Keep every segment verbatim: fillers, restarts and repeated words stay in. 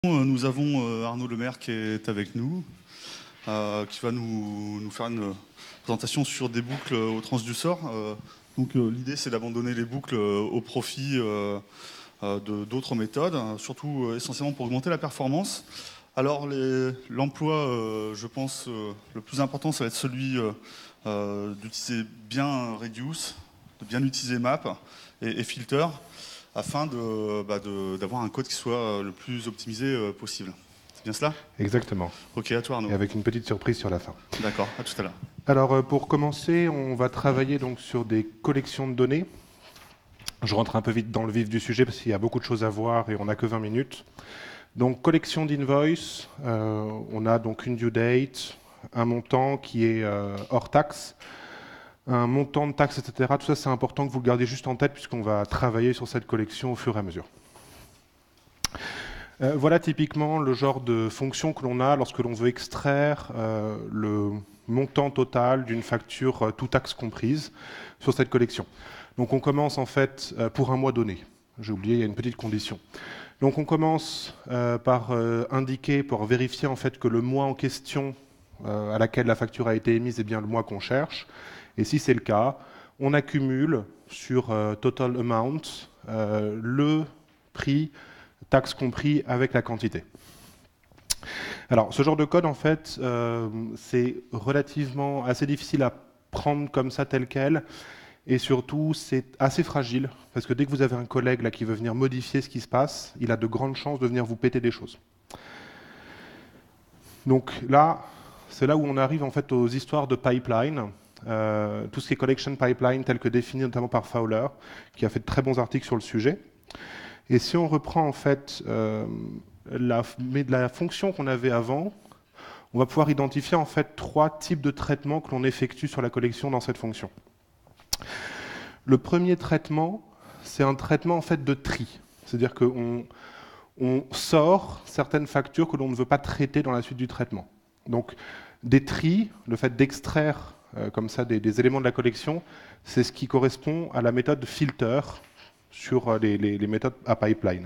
Nous avons euh, Arnaud Lemaire qui est avec nous, euh, qui va nous, nous faire une présentation sur des boucles au transducer. Euh, donc euh, l'idée c'est d'abandonner les boucles euh, au profit euh, euh, de d'autres méthodes, hein, surtout euh, essentiellement pour augmenter la performance. Alors l'emploi, euh, je pense, euh, le plus important, ça va être celui euh, euh, d'utiliser bien Reduce, de bien utiliser Map et, et Filter, afin de, bah de, d'avoir un code qui soit le plus optimisé euh, possible. C'est bien cela? Exactement. Ok, à toi Arnaud. Et avec une petite surprise sur la fin. D'accord, à tout à l'heure. Alors euh, pour commencer, on va travailler donc sur des collections de données. Je rentre un peu vite dans le vif du sujet parce qu'il y a beaucoup de choses à voir et on n'a que vingt minutes. Donc collection d'invoice, euh, on a donc une due date, un montant qui est euh, hors taxe, un montant de taxe, et cetera. Tout ça c'est important que vous le gardiez juste en tête puisqu'on va travailler sur cette collection au fur et à mesure. Euh, voilà typiquement le genre de fonction que l'on a lorsque l'on veut extraire euh, le montant total d'une facture euh, tout taxe comprise sur cette collection. Donc on commence en fait euh, pour un mois donné. J'ai oublié, il y a une petite condition. Donc on commence euh, par euh, indiquer, pour vérifier en fait que le mois en question euh, à laquelle la facture a été émise est bien le mois qu'on cherche. Et si c'est le cas, on accumule sur euh, total amount euh, le prix taxe compris avec la quantité. Alors, ce genre de code, en fait, euh, c'est relativement assez difficile à prendre comme ça tel quel, et surtout, c'est assez fragile, parce que dès que vous avez un collègue là, qui veut venir modifier ce qui se passe, il a de grandes chances de venir vous péter des choses. Donc là, c'est là où on arrive en fait aux histoires de pipeline, euh, tout ce qui est collection pipeline, tel que défini notamment par Fowler, qui a fait de très bons articles sur le sujet. Et si on reprend en fait euh, la, mais de la fonction qu'on avait avant, on va pouvoir identifier en fait trois types de traitements que l'on effectue sur la collection dans cette fonction. Le premier traitement, c'est un traitement en fait de tri, c'est-à-dire qu'on on sort certaines factures que l'on ne veut pas traiter dans la suite du traitement. Donc des tris, le fait d'extraire euh, comme ça des, des éléments de la collection, c'est ce qui correspond à la méthode filter sur les, les, les méthodes à pipeline.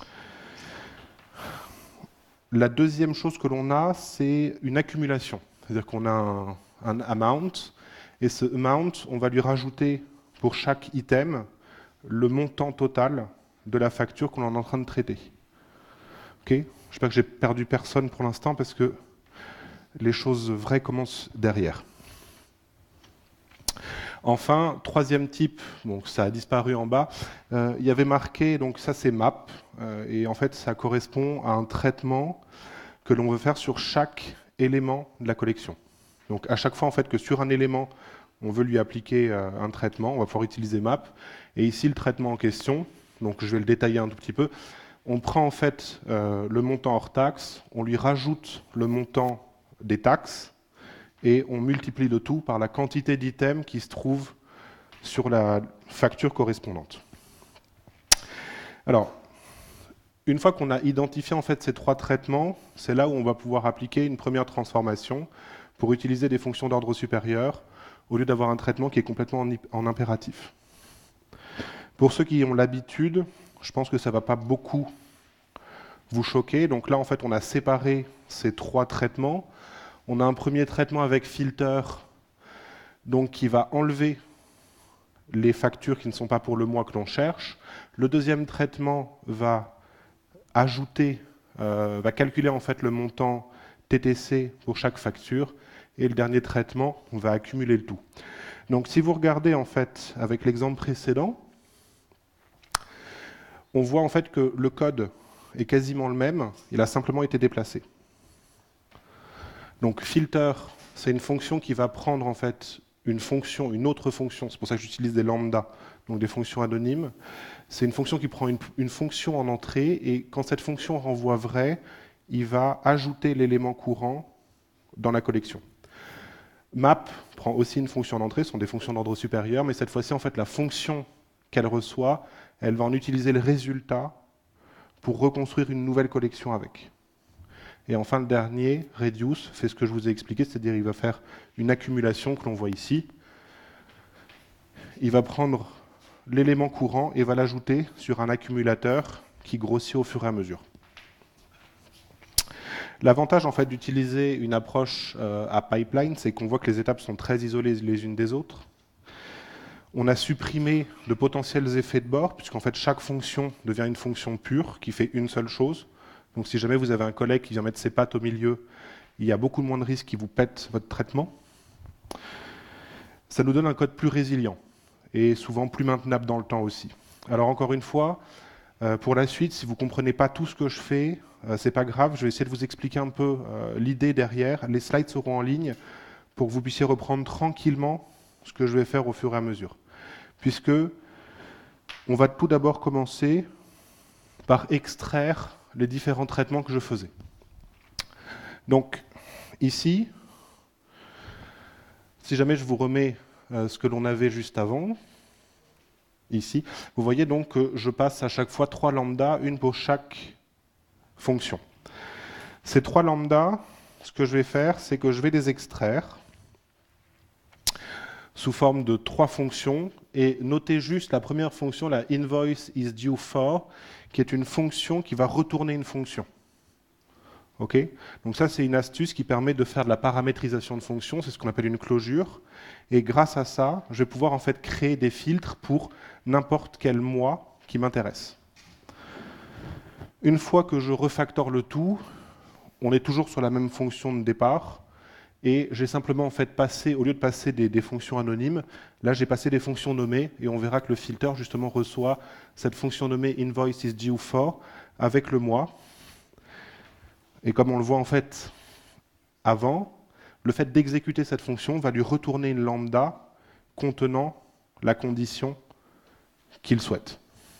La deuxième chose que l'on a, c'est une accumulation. C'est-à-dire qu'on a un, un amount, et ce amount, on va lui rajouter pour chaque item le montant total de la facture qu'on est en train de traiter. Okay ? J'espère que j'ai perdu personne pour l'instant parce que les choses vraies commencent derrière. Enfin, troisième type, donc ça a disparu en bas, euh, il y avait marqué, donc ça c'est map, euh, et en fait ça correspond à un traitement que l'on veut faire sur chaque élément de la collection. Donc à chaque fois en fait que sur un élément, on veut lui appliquer euh, un traitement, on va pouvoir utiliser map, et ici le traitement en question, donc je vais le détailler un tout petit peu, on prend en fait euh, le montant hors taxe, on lui rajoute le montant des taxes, et on multiplie le tout par la quantité d'items qui se trouvent sur la facture correspondante. Alors, une fois qu'on a identifié en fait ces trois traitements, c'est là où on va pouvoir appliquer une première transformation pour utiliser des fonctions d'ordre supérieur au lieu d'avoir un traitement qui est complètement en, en impératif. Pour ceux qui ont l'habitude, je pense que ça ne va pas beaucoup vous choquer. Donc là, en fait, on a séparé ces trois traitements. On a un premier traitement avec filter, donc qui va enlever les factures qui ne sont pas pour le mois que l'on cherche. Le deuxième traitement va ajouter, euh, va calculer en fait le montant T T C pour chaque facture. Et le dernier traitement, on va accumuler le tout. Donc si vous regardez en fait avec l'exemple précédent, on voit en fait que le code est quasiment le même, il a simplement été déplacé. Donc filter, c'est une fonction qui va prendre en fait une fonction, une autre fonction, c'est pour ça que j'utilise des lambda, donc des fonctions anonymes. C'est une fonction qui prend une, une fonction en entrée, et quand cette fonction renvoie vrai, il va ajouter l'élément courant dans la collection. Map prend aussi une fonction en entrée, ce sont des fonctions d'ordre supérieur, mais cette fois-ci, en fait, la fonction qu'elle reçoit, elle va en utiliser le résultat pour reconstruire une nouvelle collection avec. Et enfin, le dernier, reduce, fait ce que je vous ai expliqué, c'est-à-dire il va faire une accumulation que l'on voit ici. Il va prendre l'élément courant et va l'ajouter sur un accumulateur qui grossit au fur et à mesure. L'avantage en fait d'utiliser une approche euh, à pipeline, c'est qu'on voit que les étapes sont très isolées les unes des autres. On a supprimé de potentiels effets de bord, puisqu'en fait chaque fonction devient une fonction pure qui fait une seule chose. Donc si jamais vous avez un collègue qui vient mettre ses pattes au milieu, il y a beaucoup moins de risques qu'il vous pète votre traitement. Ça nous donne un code plus résilient et souvent plus maintenable dans le temps aussi. Alors encore une fois, euh, pour la suite, si vous ne comprenez pas tout ce que je fais, euh, c'est pas grave, je vais essayer de vous expliquer un peu euh, l'idée derrière. Les slides seront en ligne pour que vous puissiez reprendre tranquillement ce que je vais faire au fur et à mesure. Puisque on va tout d'abord commencer par extraire les différents traitements que je faisais. Donc ici, si jamais je vous remets euh, ce que l'on avait juste avant, ici, vous voyez donc que je passe à chaque fois trois lambdas, une pour chaque fonction. Ces trois lambdas, ce que je vais faire, c'est que je vais les extraire sous forme de trois fonctions et notez juste la première fonction, la invoice is due for, qui est une fonction qui va retourner une fonction. Okay, donc ça, c'est une astuce qui permet de faire de la paramétrisation de fonctions, c'est ce qu'on appelle une closure. Et grâce à ça, je vais pouvoir en fait créer des filtres pour n'importe quel mois qui m'intéresse. Une fois que je refactore le tout, on est toujours sur la même fonction de départ. Et j'ai simplement en fait passé, au lieu de passer des, des fonctions anonymes, là j'ai passé des fonctions nommées et on verra que le filter justement reçoit cette fonction nommée invoice is due for avec le mois. Et comme on le voit en fait avant, le fait d'exécuter cette fonction va lui retourner une lambda contenant la condition qu'il souhaite.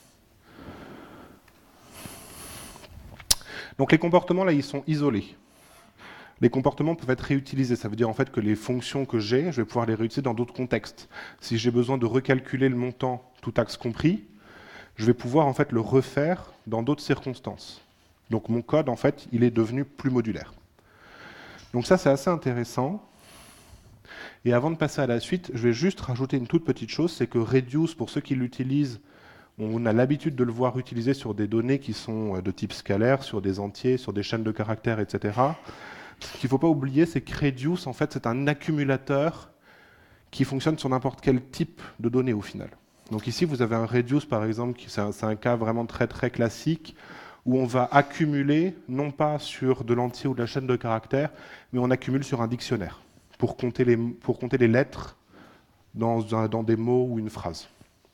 Donc les comportements là, ils sont isolés. Les comportements peuvent être réutilisés. Ça veut dire en fait que les fonctions que j'ai, je vais pouvoir les réutiliser dans d'autres contextes. Si j'ai besoin de recalculer le montant, tout axe compris, je vais pouvoir en fait le refaire dans d'autres circonstances. Donc mon code, en fait, il est devenu plus modulaire. Donc ça, c'est assez intéressant. Et avant de passer à la suite, je vais juste rajouter une toute petite chose, c'est que reduce, pour ceux qui l'utilisent, on a l'habitude de le voir utilisé sur des données qui sont de type scalaire, sur des entiers, sur des chaînes de caractères, et cetera. Ce qu'il ne faut pas oublier, c'est que reduce, en fait, c'est un accumulateur qui fonctionne sur n'importe quel type de données au final. Donc ici, vous avez un reduce, par exemple, c'est un, c'est un cas vraiment très très classique, où on va accumuler, non pas sur de l'entier ou de la chaîne de caractères, mais on accumule sur un dictionnaire, pour compter les, pour compter les lettres dans, un, dans des mots ou une phrase.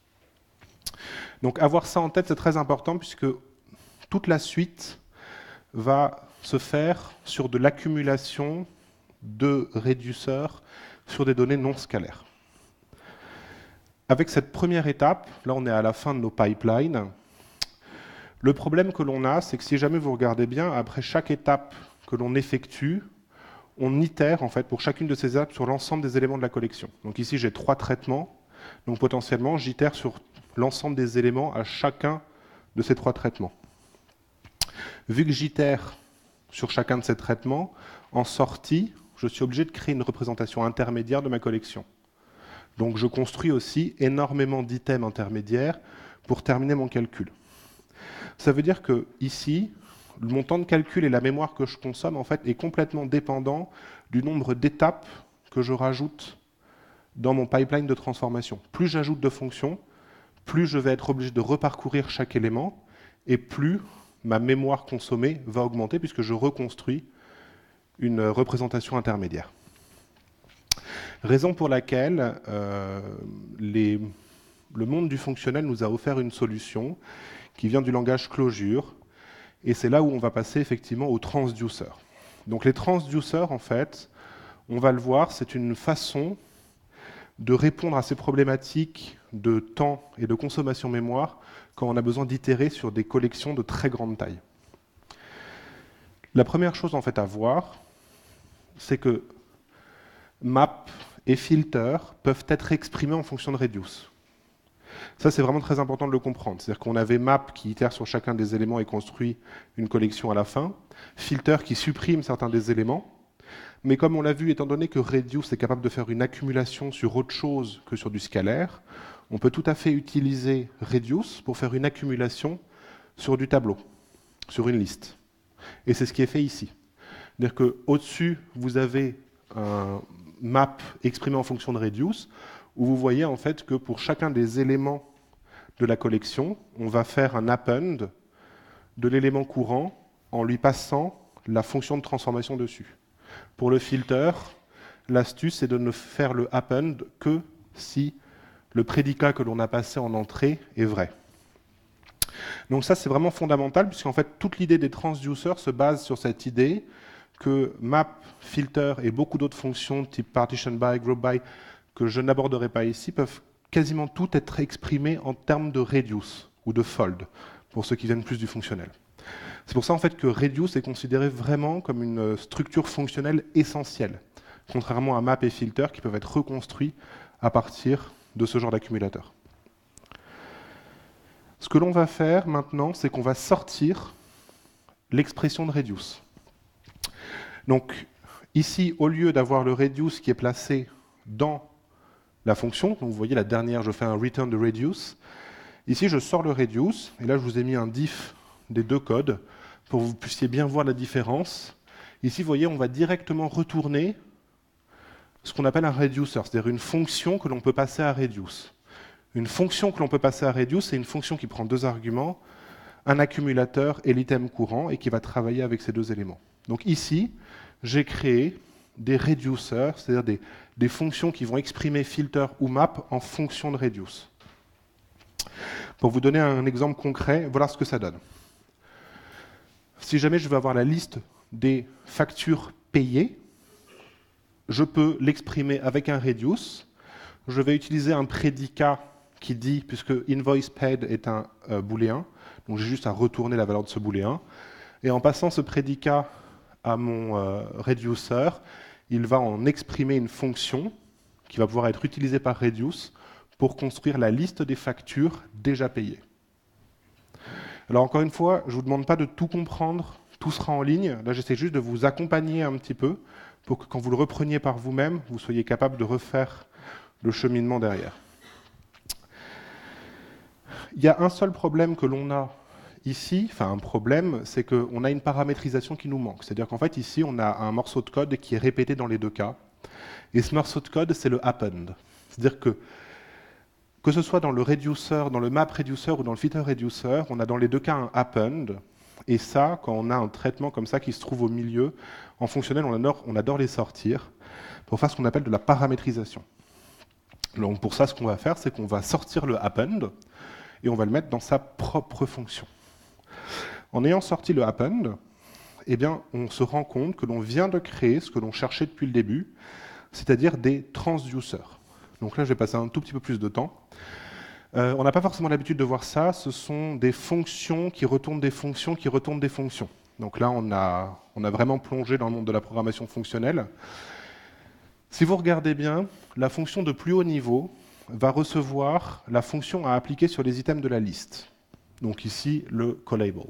Donc avoir ça en tête, c'est très important, puisque toute la suite va se faire sur de l'accumulation de réduceurs sur des données non scalaires. Avec cette première étape, là on est à la fin de nos pipelines. Le problème que l'on a, c'est que si jamais vous regardez bien, après chaque étape que l'on effectue, on itère en fait pour chacune de ces étapes sur l'ensemble des éléments de la collection. Donc ici j'ai trois traitements, donc potentiellement j'itère sur l'ensemble des éléments à chacun de ces trois traitements. Vu que j'itère sur chacun de ces traitements, en sortie, je suis obligé de créer une représentation intermédiaire de ma collection. Donc je construis aussi énormément d'items intermédiaires pour terminer mon calcul. Ça veut dire que ici, mon temps de calcul et la mémoire que je consomme en fait est complètement dépendant du nombre d'étapes que je rajoute dans mon pipeline de transformation. Plus j'ajoute de fonctions, plus je vais être obligé de reparcourir chaque élément et plus ma mémoire consommée va augmenter puisque je reconstruis une représentation intermédiaire. Raison pour laquelle euh, les, le monde du fonctionnel nous a offert une solution qui vient du langage Clojure, et c'est là où on va passer effectivement aux transducers. Donc les transducers, en fait, on va le voir, c'est une façon de répondre à ces problématiques de temps et de consommation mémoire quand on a besoin d'itérer sur des collections de très grande taille. La première chose en fait à voir, c'est que map et filter peuvent être exprimés en fonction de reduce. Ça, c'est vraiment très important de le comprendre. C'est-à-dire qu'on avait map qui itère sur chacun des éléments et construit une collection à la fin, filter qui supprime certains des éléments, mais comme on l'a vu, étant donné que reduce est capable de faire une accumulation sur autre chose que sur du scalaire, on peut tout à fait utiliser reduce pour faire une accumulation sur du tableau, sur une liste. Et c'est ce qui est fait ici. C'est-à-dire qu'au-dessus, vous avez un map exprimé en fonction de reduce, où vous voyez en fait que pour chacun des éléments de la collection, on va faire un append de l'élément courant en lui passant la fonction de transformation dessus. Pour le filter, l'astuce, c'est de ne faire le append que si le prédicat que l'on a passé en entrée est vrai. Donc ça, c'est vraiment fondamental, puisqu'en fait, toute l'idée des transducers se base sur cette idée que map, filter et beaucoup d'autres fonctions, type partition by, group by, que je n'aborderai pas ici, peuvent quasiment toutes être exprimées en termes de reduce ou de fold, pour ceux qui viennent plus du fonctionnel. C'est pour ça en fait que reduce est considéré vraiment comme une structure fonctionnelle essentielle, contrairement à map et filter qui peuvent être reconstruits à partir de ce genre d'accumulateur. Ce que l'on va faire maintenant, c'est qu'on va sortir l'expression de reduce. Donc ici, au lieu d'avoir le reduce qui est placé dans la fonction, donc vous voyez la dernière, je fais un return de reduce. Ici, je sors le reduce, et là je vous ai mis un diff des deux codes pour que vous puissiez bien voir la différence. Ici, vous voyez, on va directement retourner ce qu'on appelle un reducer, c'est-à-dire une fonction que l'on peut passer à reduce. Une fonction que l'on peut passer à reduce, c'est une fonction qui prend deux arguments, un accumulateur et l'item courant, et qui va travailler avec ces deux éléments. Donc ici, j'ai créé des reducers, c'est-à-dire des, des fonctions qui vont exprimer filter ou map en fonction de reduce. Pour vous donner un exemple concret, voilà ce que ça donne. Si jamais je veux avoir la liste des factures payées, je peux l'exprimer avec un reduce. Je vais utiliser un prédicat qui dit, puisque invoice paid est un euh, booléen, donc j'ai juste à retourner la valeur de ce booléen. Et en passant ce prédicat à mon euh, reducer, il va en exprimer une fonction qui va pouvoir être utilisée par reduce pour construire la liste des factures déjà payées. Alors encore une fois, je ne vous demande pas de tout comprendre, tout sera en ligne. Là, j'essaie juste de vous accompagner un petit peu pour que quand vous le repreniez par vous-même, vous soyez capable de refaire le cheminement derrière. Il y a un seul problème que l'on a ici, enfin un problème, c'est qu'on a une paramétrisation qui nous manque. C'est-à-dire qu'en fait, ici, on a un morceau de code qui est répété dans les deux cas. Et ce morceau de code, c'est le append. C'est-à-dire que Que ce soit dans le reducer, dans le map reducer ou dans le filter reducer, on a dans les deux cas un append. Et ça, quand on a un traitement comme ça qui se trouve au milieu, en fonctionnel, on adore, on adore les sortir pour faire ce qu'on appelle de la paramétrisation. Donc pour ça, ce qu'on va faire, c'est qu'on va sortir le append et on va le mettre dans sa propre fonction. En ayant sorti le append, eh bien, on se rend compte que l'on vient de créer ce que l'on cherchait depuis le début, c'est-à-dire des transducers. Donc là, je vais passer un tout petit peu plus de temps. Euh, on n'a pas forcément l'habitude de voir ça. Ce sont des fonctions qui retournent des fonctions qui retournent des fonctions. Donc là, on a, on a vraiment plongé dans le monde de la programmation fonctionnelle. Si vous regardez bien, la fonction de plus haut niveau va recevoir la fonction à appliquer sur les items de la liste. Donc ici, le callable.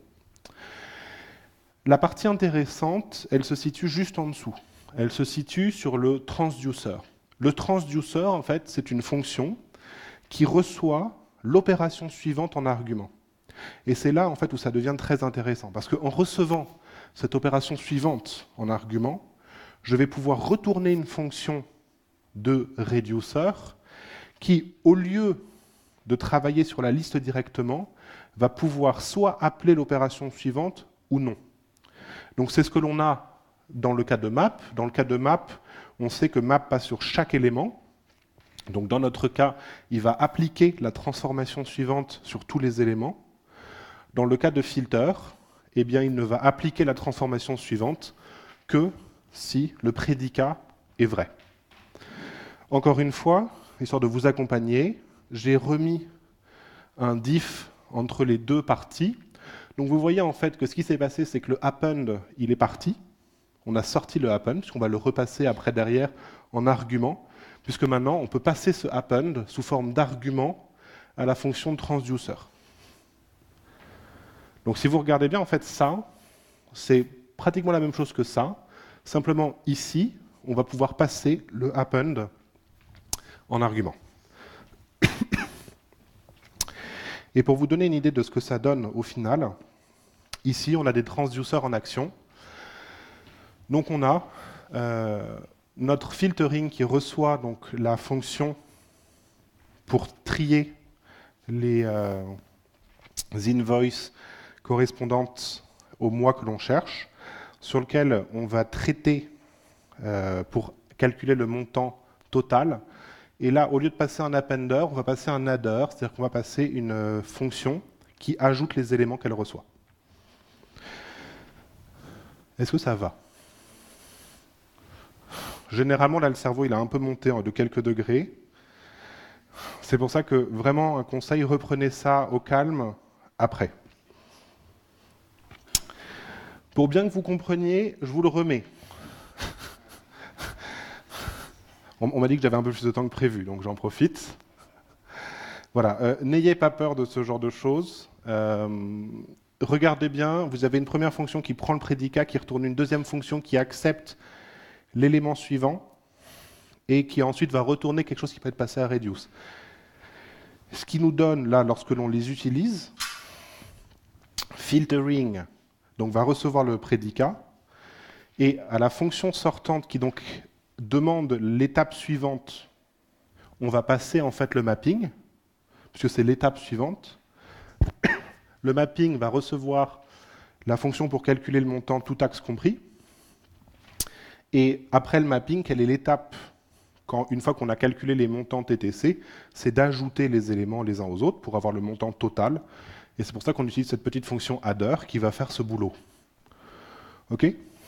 La partie intéressante, elle se situe juste en dessous. Elle se situe sur le transducer. Le transducer, en fait, c'est une fonction qui reçoit l'opération suivante en argument. Et c'est là, en fait, où ça devient très intéressant. Parce qu'en recevant cette opération suivante en argument, je vais pouvoir retourner une fonction de reducer qui, au lieu de travailler sur la liste directement, va pouvoir soit appeler l'opération suivante ou non. Donc c'est ce que l'on a dans le cas de map. Dans le cas de map, on sait que map passe sur chaque élément. Donc dans notre cas, il va appliquer la transformation suivante sur tous les éléments. Dans le cas de filter, eh bien, il ne va appliquer la transformation suivante que si le prédicat est vrai. Encore une fois, histoire de vous accompagner, j'ai remis un diff entre les deux parties. Donc vous voyez en fait que ce qui s'est passé, c'est que le append, il est parti. On a sorti le append, puisqu'on va le repasser après derrière en argument, puisque maintenant on peut passer ce append sous forme d'argument à la fonction de transducer. Donc si vous regardez bien, en fait ça, c'est pratiquement la même chose que ça, simplement ici, on va pouvoir passer le append en argument. Et pour vous donner une idée de ce que ça donne au final, ici on a des transducers en action. Donc on a euh, notre filtering qui reçoit donc la fonction pour trier les euh, invoices correspondantes au mois que l'on cherche, sur lequel on va traiter euh, pour calculer le montant total. Et là, au lieu de passer un appender, on va passer un adder, c'est-à-dire qu'on va passer une euh, fonction qui ajoute les éléments qu'elle reçoit. Est-ce que ça va? Généralement, là, le cerveau, il a un peu monté de quelques degrés. C'est pour ça que, vraiment, un conseil, reprenez ça au calme après. Pour bien que vous compreniez, je vous le remets. On, on m'a dit que j'avais un peu plus de temps que prévu, donc j'en profite. Voilà, euh, n'ayez pas peur de ce genre de choses. Euh, regardez bien, vous avez une première fonction qui prend le prédicat, qui retourne une deuxième fonction qui accepte l'élément suivant et qui ensuite va retourner quelque chose qui peut être passé à reduce. Ce qui nous donne, là, lorsque l'on les utilise, filtering, donc va recevoir le prédicat, et à la fonction sortante qui donc demande l'étape suivante, on va passer en fait le mapping, puisque c'est l'étape suivante. Le mapping va recevoir la fonction pour calculer le montant, tout axe compris. Et après le mapping, quelle est l'étape, quand, une fois qu'on a calculé les montants T T C, c'est d'ajouter les éléments les uns aux autres pour avoir le montant total. Et c'est pour ça qu'on utilise cette petite fonction adder qui va faire ce boulot. OK ?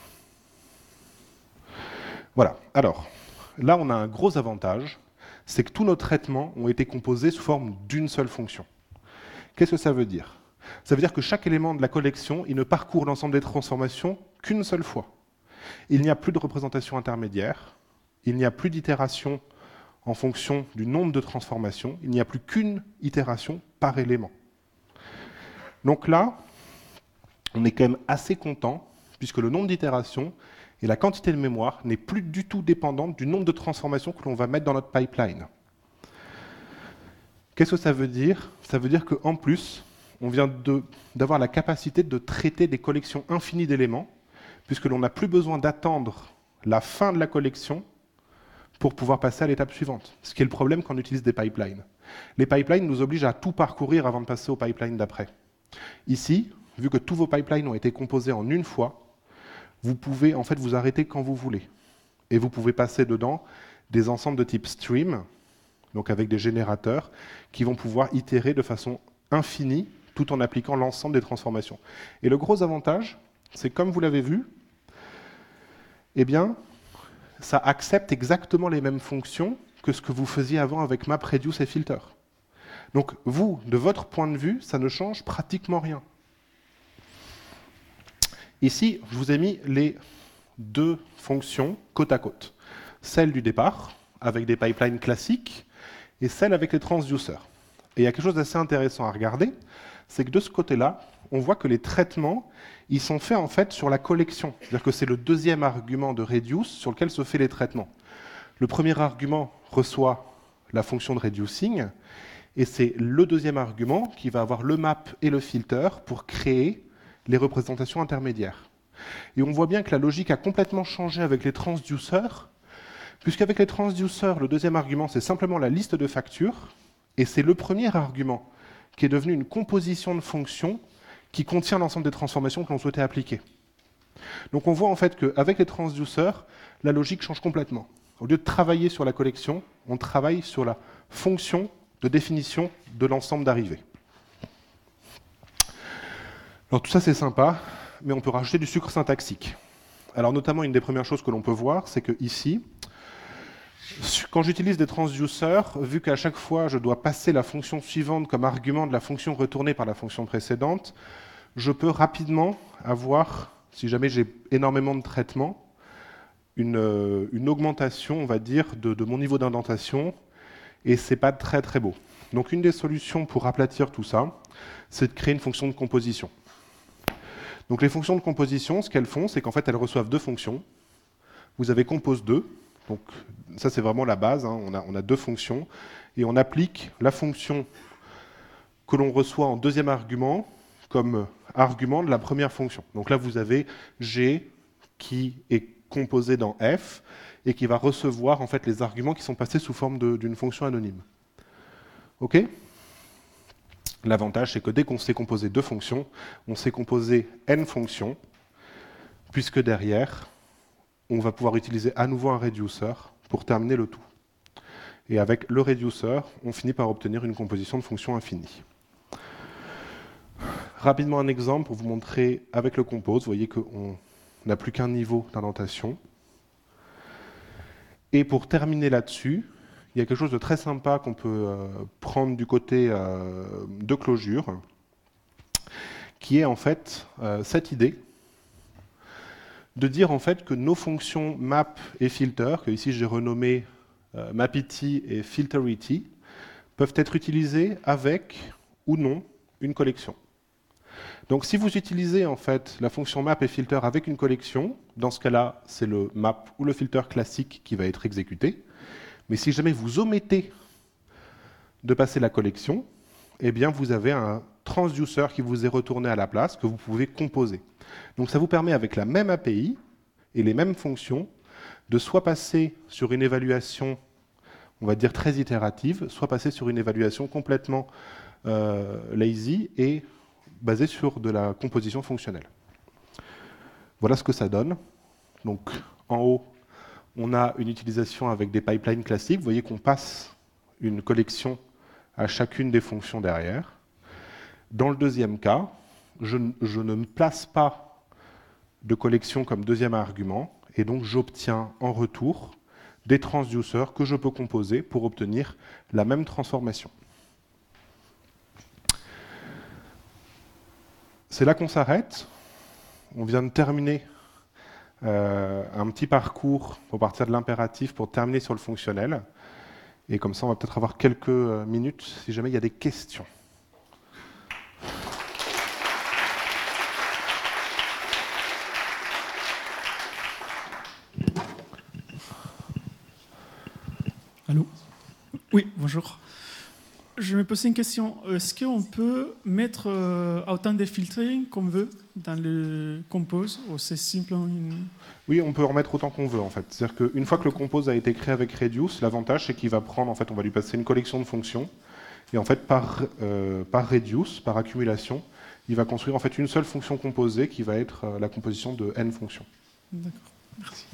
Voilà. Alors, là, on a un gros avantage, c'est que tous nos traitements ont été composés sous forme d'une seule fonction. Qu'est-ce que ça veut dire? Ça veut dire que chaque élément de la collection, il ne parcourt l'ensemble des transformations qu'une seule fois. Il n'y a plus de représentation intermédiaire, il n'y a plus d'itération en fonction du nombre de transformations, il n'y a plus qu'une itération par élément. Donc là, on est quand même assez content, puisque le nombre d'itérations et la quantité de mémoire n'est plus du tout dépendante du nombre de transformations que l'on va mettre dans notre pipeline. Qu'est-ce que ça veut dire? Ça veut dire qu'en plus, on vient d'avoir la capacité de traiter des collections infinies d'éléments, puisque l'on n'a plus besoin d'attendre la fin de la collection pour pouvoir passer à l'étape suivante. Ce qui est le problème quand on utilise des pipelines. Les pipelines nous obligent à tout parcourir avant de passer au pipeline d'après. Ici, vu que tous vos pipelines ont été composés en une fois, vous pouvez en fait vous arrêter quand vous voulez. Et vous pouvez passer dedans des ensembles de type stream, donc avec des générateurs, qui vont pouvoir itérer de façon infinie, tout en appliquant l'ensemble des transformations. Et le gros avantage, c'est comme vous l'avez vu, eh bien, ça accepte exactement les mêmes fonctions que ce que vous faisiez avant avec map, reduce et filter. Donc vous, de votre point de vue, ça ne change pratiquement rien. Ici, je vous ai mis les deux fonctions côte à côte. Celle du départ, avec des pipelines classiques, et celle avec les transducers. Et il y a quelque chose d'assez intéressant à regarder, c'est que de ce côté-là, on voit que les traitements, ils sont faits en fait sur la collection. C'est-à-dire que c'est le deuxième argument de reduce sur lequel se fait les traitements. Le premier argument reçoit la fonction de reducing, et c'est le deuxième argument qui va avoir le map et le filter pour créer les représentations intermédiaires. Et on voit bien que la logique a complètement changé avec les transducers, puisqu'avec les transducers, le deuxième argument, c'est simplement la liste de factures, et c'est le premier argument qui est devenu une composition de fonctions qui contient l'ensemble des transformations que l'on souhaitait appliquer. Donc on voit en fait qu'avec les transducers, la logique change complètement. Au lieu de travailler sur la collection, on travaille sur la fonction de définition de l'ensemble d'arrivées. Alors tout ça c'est sympa, mais on peut rajouter du sucre syntaxique. Alors notamment une des premières choses que l'on peut voir, c'est que ici, quand j'utilise des transducers, vu qu'à chaque fois je dois passer la fonction suivante comme argument de la fonction retournée par la fonction précédente, je peux rapidement avoir, si jamais j'ai énormément de traitements, une, une augmentation, on va dire, de, de mon niveau d'indentation, et c'est pas très très beau. Donc une des solutions pour aplatir tout ça, c'est de créer une fonction de composition. Donc les fonctions de composition, ce qu'elles font, c'est qu'en fait elles reçoivent deux fonctions. Vous avez compose deux, donc ça c'est vraiment la base, hein. on, a, on a deux fonctions, et on applique la fonction que l'on reçoit en deuxième argument comme argument de la première fonction. Donc là vous avez G qui est composé dans F et qui va recevoir en fait les arguments qui sont passés sous forme d'une fonction anonyme. OK ? L'avantage, c'est que dès qu'on sait composer deux fonctions, on sait composer n fonctions, puisque derrière, on va pouvoir utiliser à nouveau un reducer pour terminer le tout. Et avec le reducer, on finit par obtenir une composition de fonctions infinie. Rapidement un exemple pour vous montrer avec le compose. Vous voyez qu'on n'a plus qu'un niveau d'indentation. Et pour terminer là-dessus, il y a quelque chose de très sympa qu'on peut euh, prendre du côté euh, de Clojure, qui est en fait euh, cette idée de dire en fait que nos fonctions map et filter, que ici j'ai renommé euh, mapity et filterity, peuvent être utilisées avec ou non une collection. Donc si vous utilisez en fait la fonction map et filter avec une collection, dans ce cas-là, c'est le map ou le filter classique qui va être exécuté. Mais si jamais vous omettez de passer la collection, eh bien vous avez un transducer qui vous est retourné à la place, que vous pouvez composer. Donc ça vous permet avec la même A P I et les mêmes fonctions de soit passer sur une évaluation, on va dire très itérative, soit passer sur une évaluation complètement euh, lazy et basée sur de la composition fonctionnelle. Voilà ce que ça donne. Donc en haut, on a une utilisation avec des pipelines classiques. Vous voyez qu'on passe une collection à chacune des fonctions derrière. Dans le deuxième cas, je, je ne me place pas de collection comme deuxième argument, et donc j'obtiens en retour des transducers que je peux composer pour obtenir la même transformation. C'est là qu'on s'arrête. On vient de terminer euh, un petit parcours pour partir de l'impératif pour terminer sur le fonctionnel. Et comme ça, on va peut-être avoir quelques minutes si jamais il y a des questions. Allô ? Oui, bonjour. Je me posais une question. Est-ce qu'on peut mettre euh, autant de filtering qu'on veut dans le compose ou c'est simplement une... Oui, on peut en mettre autant qu'on veut en fait. C'est-à-dire qu'une fois que le compose a été créé avec Reduce, l'avantage c'est qu'il va prendre, en fait, on va lui passer une collection de fonctions et en fait par, euh, par Reduce, par accumulation, il va construire en fait une seule fonction composée qui va être euh, la composition de n fonctions. D'accord, merci.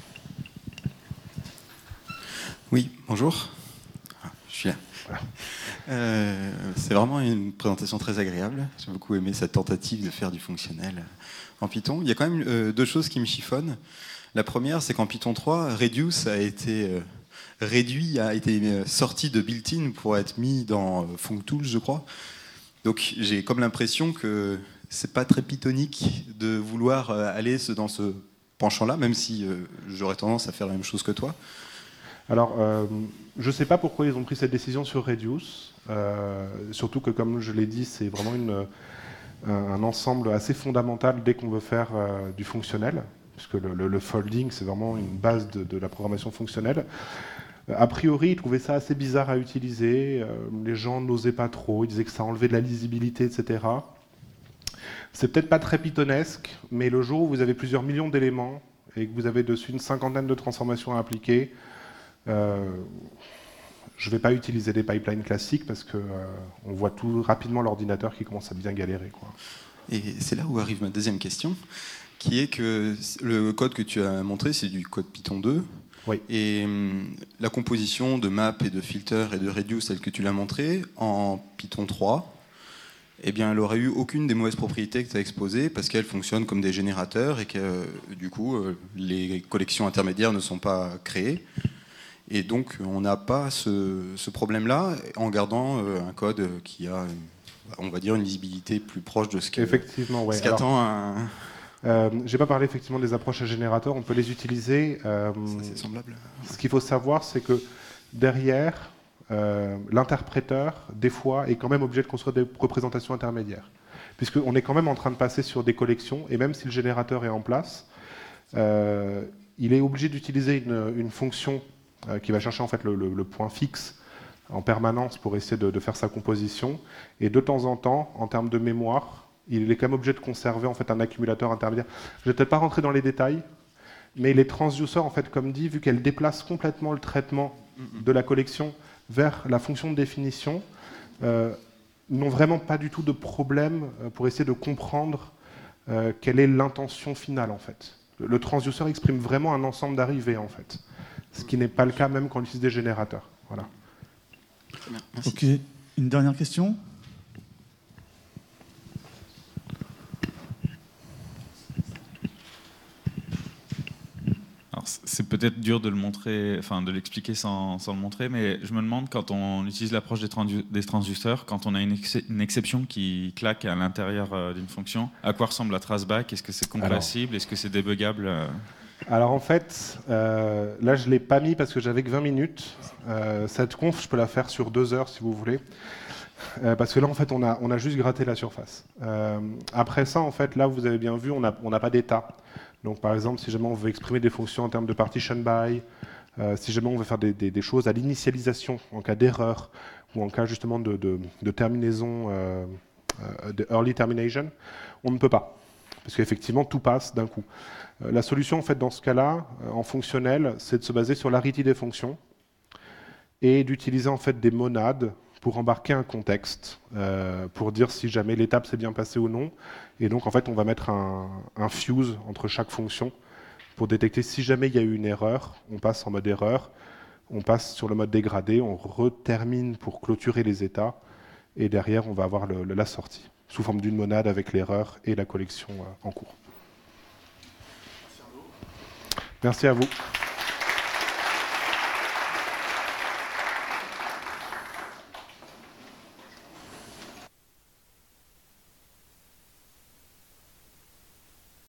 Oui, bonjour. Ah, je suis là. Voilà. Euh, c'est vraiment une présentation très agréable. J'ai beaucoup aimé cette tentative de faire du fonctionnel en Python. Il y a quand même euh, deux choses qui me chiffonnent. La première, c'est qu'en Python trois, Reduce a été euh, réduit, a été euh, sorti de built-in pour être mis dans euh, FuncTools, je crois. Donc j'ai comme l'impression que c'est pas très pythonique de vouloir euh, aller dans ce penchant-là, même si euh, j'aurais tendance à faire la même chose que toi. Alors, euh, je ne sais pas pourquoi ils ont pris cette décision sur Reduce, euh, surtout que, comme je l'ai dit, c'est vraiment une, un, un ensemble assez fondamental dès qu'on veut faire euh, du fonctionnel, puisque le, le, le folding, c'est vraiment une base de, de la programmation fonctionnelle. A priori, ils trouvaient ça assez bizarre à utiliser, euh, les gens n'osaient pas trop, ils disaient que ça enlevait de la lisibilité, et cetera. C'est peut-être pas très pythonesque, mais le jour où vous avez plusieurs millions d'éléments et que vous avez dessus une cinquantaine de transformations à appliquer, Euh, je ne vais pas utiliser des pipelines classiques parce qu'on euh, voit tout rapidement l'ordinateur qui commence à bien galérer, quoi. Et c'est là où arrive ma deuxième question, qui est que le code que tu as montré, c'est du code Python deux. Oui. Et hum, la composition de map et de filter et de reduce, celle que tu l'as montrée, en Python trois, eh bien, elle n'aurait eu aucune des mauvaises propriétés que tu as exposées parce qu'elle fonctionne comme des générateurs et que, euh, du coup, euh, les collections intermédiaires ne sont pas créées. Et donc, on n'a pas ce, ce problème-là en gardant euh, un code qui a, on va dire, une lisibilité plus proche de ce que, effectivement, ouais. ce qu'attend un... Euh, je n'ai pas parlé effectivement des approches à générateurs, on peut les utiliser. Euh, c'est semblable. Ce qu'il faut savoir, c'est que derrière, euh, l'interpréteur, des fois, est quand même obligé de construire des représentations intermédiaires. Puisqu'on est quand même en train de passer sur des collections, et même si le générateur est en place, euh, il est obligé d'utiliser une, une fonction euh, qui va chercher en fait le, le, le point fixe en permanence pour essayer de, de faire sa composition. Et de temps en temps, en termes de mémoire, il est quand même obligé de conserver en fait un accumulateur intermédiaire. Je ne vais peut-être pas rentrer dans les détails, mais les transducers, en fait, comme dit, vu qu'elles déplacent complètement le traitement de la collection vers la fonction de définition, euh, n'ont vraiment pas du tout de problème pour essayer de comprendre euh, quelle est l'intention finale, en fait. Le, le transducer exprime vraiment un ensemble d'arrivées, en fait, ce qui n'est pas le cas même quand on utilise des générateurs. Voilà. Merci. Ok, une dernière question ? Alors, c'est peut-être dur de le montrer, enfin de l'expliquer sans, sans le montrer, mais je me demande quand on utilise l'approche des, trandu des transducteurs, quand on a une, ex une exception qui claque à l'intérieur euh, d'une fonction, à quoi ressemble la traceback? Est-ce que c'est compressible? Est-ce que c'est débuggable? euh... Alors en fait, euh, là je ne l'ai pas mis parce que j'avais que vingt minutes. Euh, cette conf, je peux la faire sur deux heures si vous voulez. Euh, parce que là en fait on a, on a juste gratté la surface. Euh, après ça en fait, là vous avez bien vu, on n'a on n'a pas d'état. Donc par exemple si jamais on veut exprimer des fonctions en termes de partition by, euh, si jamais on veut faire des, des, des choses à l'initialisation en cas d'erreur ou en cas justement de, de, de terminaison, euh, euh, de early termination, on ne peut pas. Parce qu'effectivement tout passe d'un coup. Euh, la solution en fait dans ce cas-là, euh, en fonctionnel, c'est de se baser sur l'arity des fonctions et d'utiliser en fait des monades pour embarquer un contexte, euh, pour dire si jamais l'étape s'est bien passée ou non. Et donc, en fait, on va mettre un, un fuse entre chaque fonction pour détecter si jamais il y a eu une erreur. On passe en mode erreur, on passe sur le mode dégradé, on retermine pour clôturer les états, et derrière, on va avoir le, le, la sortie, sous forme d'une monade avec l'erreur et la collection euh, en cours. Merci à vous.